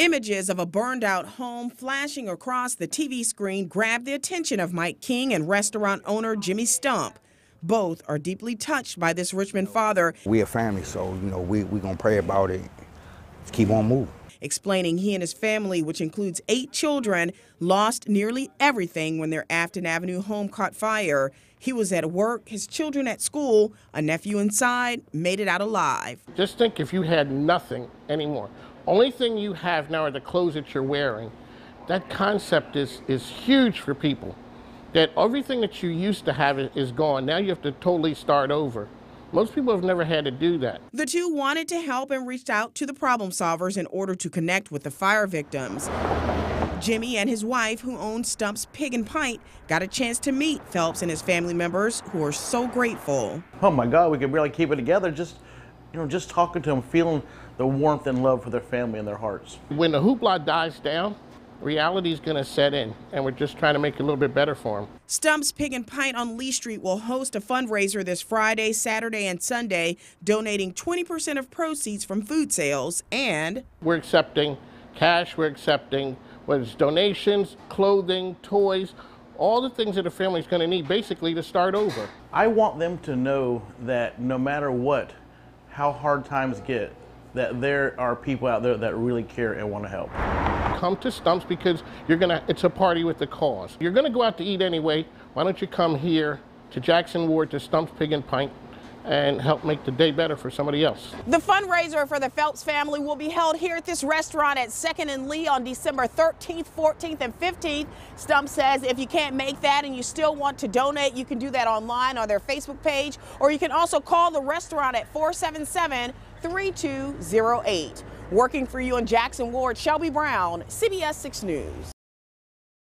Images of a burned-out home flashing across the TV screen grabbed the attention of Mike King and restaurant owner Jimmy Stump. Both are deeply touched by this Richmond father. We a family, so we gonna pray about it. Keep on moving. Explaining he and his family, which includes 8 children, lost nearly everything when their Afton Avenue home caught fire. He was at work, his children at school, a nephew inside, made it out alive. Just think if you had nothing anymore. Only thing you have now are the clothes that you're wearing. That concept is huge for people. That everything that you used to have is gone. Now you have to totally start over. Most people have never had to do that. The two wanted to help and reached out to the problem solvers in order to connect with the fire victims. Jimmy and his wife, who owns Stump's Pig and Pint, got a chance to meet Phelps and his family members, who are so grateful. Oh my God, we could really keep it together. Just talking to them, feeling the warmth and love for their family and their hearts. When the hoopla dies down, reality is going to set in, and we're just trying to make it a little bit better for them. Stump's Pig and Pint on Lee Street will host a fundraiser this Friday, Saturday, and Sunday, donating 20% of proceeds from food sales. And we're accepting cash, we're accepting whether it's donations, clothing, toys, all the things that a family's going to need basically to start over. I want them to know that no matter what, how hard times get, that there are people out there that really care and want to help. Come to Stump's because it's a party with the cause. You're gonna go out to eat anyway. Why don't you come here to Jackson Ward to Stump's Pig and Pint and help make the day better for somebody else. The fundraiser for the Phelps family will be held here at this restaurant at 2nd and Lee on December 13th, 14th, and 15th. Stump says if you can't make that and you still want to donate, you can do that online on their Facebook page, or you can also call the restaurant at 477-3208. Working for you in Jackson Ward, Shelby Brown, CBS 6 News.